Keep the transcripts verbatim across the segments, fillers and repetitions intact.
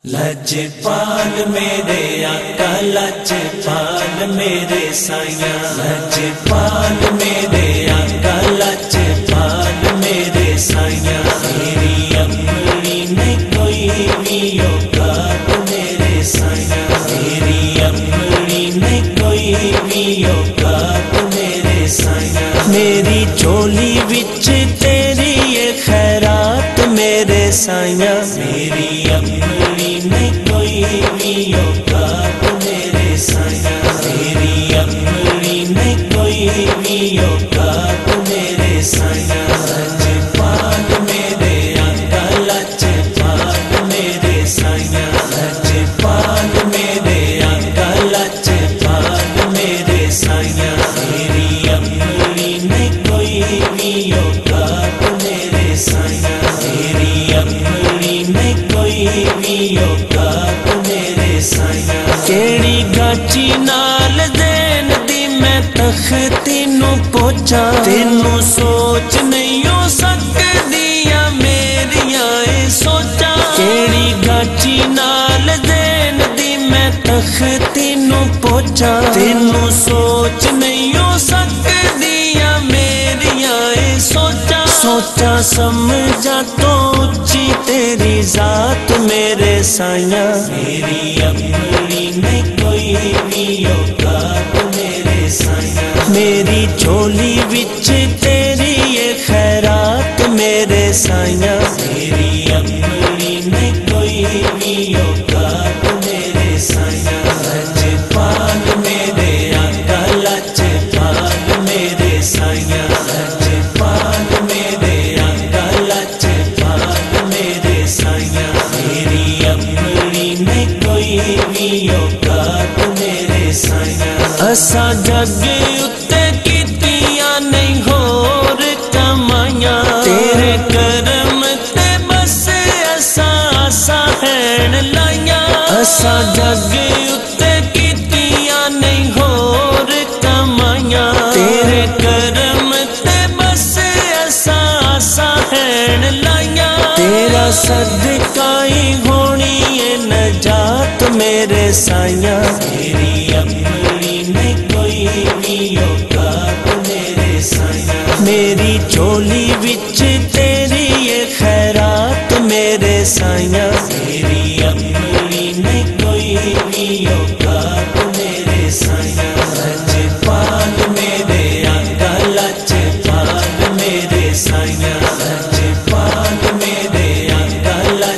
लजपाल मेरे आका लजपाल मेरे साया, लजपाल मेरे आका लजपाल मेरे साया। मेरी अपनी नहीं कोई भी औकात मेरे साया, मेरी अपनी नहीं कोई भी औकात मेरे साया। मेरी झोली विच तेरी ये खैरात मेरे साया, मेरी अपनी नहीं कोई भी औकात मेरे साया, मेरी अपनी नहीं कोई भी औकात मेरे साया। लजपाल मेरे आका लजपाल मेरे साया, लजपाल मेरे आका लजपाल मेरे साया। मेरी अपनी नहीं कोई भी औकात मेरे साया, मेरी अपनी नहीं कोई भी औकात मेरे साया। केड़ी गाची नाल देन दी मैं तख्ती नू पोचा, तेनू सोच नहीं हो सकदिया मेरिया ए सोचा। केड़ी गाची नाल देन दी मैं तख्ती नू पोचा, तेनू सोच नहीं हो सकदिया मेरिया ए सोचा। सोचा समझा तो उच्ची तेरी जात मेरे साया, मेरी अपनी नहीं कोई भी औकात मेरे साया। मेरी झोली विच तेरी ये खैरात मेरे साया, मेरी अपनी नहीं कोई भी औकात मेरे साया। लजपाल मेरे आका लजपाल मेरे साया, लजपाल मेरे आका लजपाल मेरे साया। मेरी अपनी नहीं कोई भी औकात मेरे साया। असा जग उत्ते कीतियां नहीं होर कमाइयां, तेरे करम ते बस असा आसा हैन लाइयां। असा जग उत्ते कीतियां नहीं होर कमाइयां, तेरे करम ते बस असा आसा हैन लाइयां। तेरा सदका ही होनी है नजात मेरे साया, मेरी अपनी नहीं कोई भी औकात मेरे साया। मेरी झोली विच तेरी ये खैरात मेरे साया, मेरी अपनी नहीं कोई भी औकात मेरे साया। लजपाल मेरे आका लजपाल मेरे साया, लजपाल मेरे आका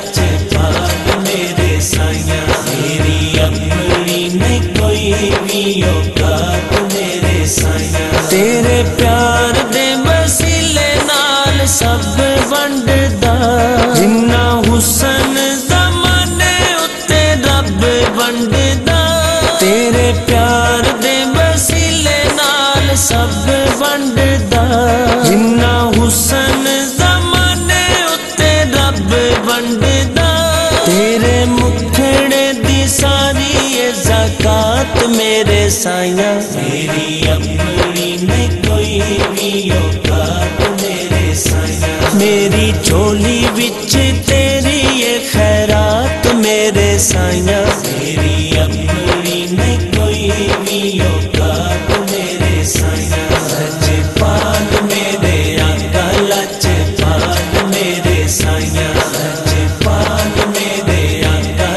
लजपाल मेरे साया। मेरी अपनी नहीं कोई भी औकात मेरे साया। तेरे प्यार दे वसीले नाल सब वंडदा, जिन्ना हुसन ज़माने उत्ते रब वंडदा। तेरे प्यार दे वसीले नाल सब वंडदा, जिन्ना हुसन ज़माने उत्ते रब वंडदा। तेरे मुखड़े दी सारी ये ज़कात मेरे साया, मेरी अपनी नहीं कोई भी औकात मेरे साया। मेरी झोली विच तेरी ये खैरात मेरे साया, मेरी अपनी नहीं कोई भी औकात मेरे साया। लजपाल मेरे आका लजपाल मेरे साया, लजपाल मेरे आका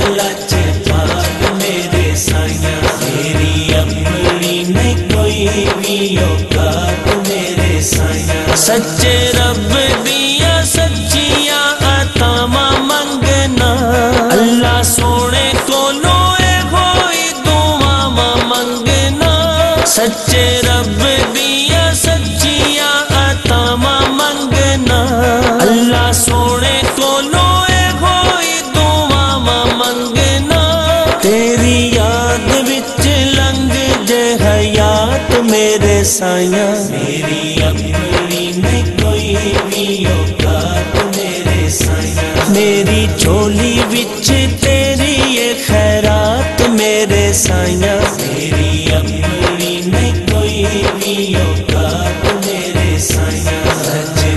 लजपाल मेरे साया। मेरी अपनी नहीं कोई भी औकात मेरे साया। सच्चे रब दिया सच्चिया अतामा मंगना, अल्लाह सोने कोलो होई दुआवा मंगना। सच्चे रब दिया सच्चिया अतामा मंगना, अल्लाह सोने कोलो होई दुआवा मंगना। तेरी याद विच लंघ जे हयात मेरे साया, मेरी अपनी नहीं कोई भी औकात मेरे साया। मेरी झोली विच तेरी ये खैरात मेरे साया, मेरी अपनी नहीं कोई भी औकात मेरे साया।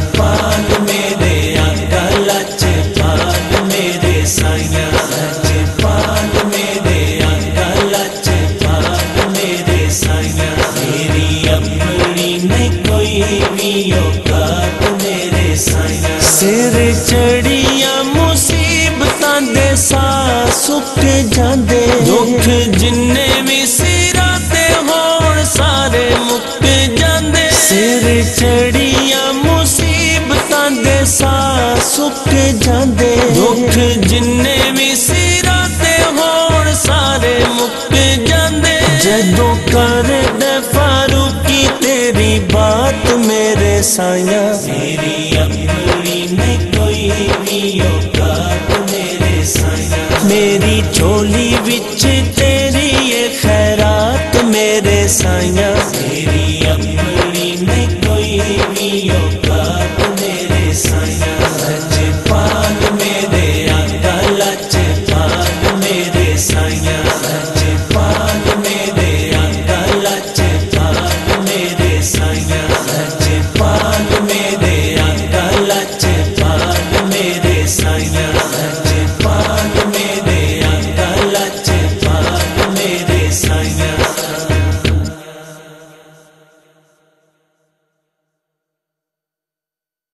लजपाल मेरे आका लजपाल मेरे साया, लजपाल ਸਾਹ ਸੁੱਕ ਜਾਂਦੇ ਦੁੱਖ ਜਿੰਨੇ ਵੀ ਸਿਰਾਂ ਤੇ ਹੋਣ ਸਾਰੇ ਮੁੱਕ ਜਾਂਦੇ ਸਿਰ ਚੜੀਆਂ ਮੁਸੀਬਤਾਂ ਦੇ ਸਾਹ ਸੁੱਕ ਜਾਂਦੇ ਦੁੱਖ ਜਿੰਨੇ ਵੀ ਸਿਰਾਂ ਤੇ ਹੋਣ ਸਾਰੇ ਮੁੱਕ ਜਾਂਦੇ ਜਦੋਂ ਕਰਦੇ ਫਾਰੂਕੀ ਤੇਰੀ ਬਾਤ ਮੇਰੇ ਸਾਇਆ ਮੇਰੀ ਆਪਣੀ ਨਹੀਂ ਕੋਈ ਵੀ ਔਕਾਤ ਮੇਰੇ ਸਾਇਆ ਮੇਰੀ ਝੋਲੀ ਵਿੱਚ ਤੇਰੀ ਇਹ ਖੈਰਾਤ ਮੇਰੇ ਸਾਇਆ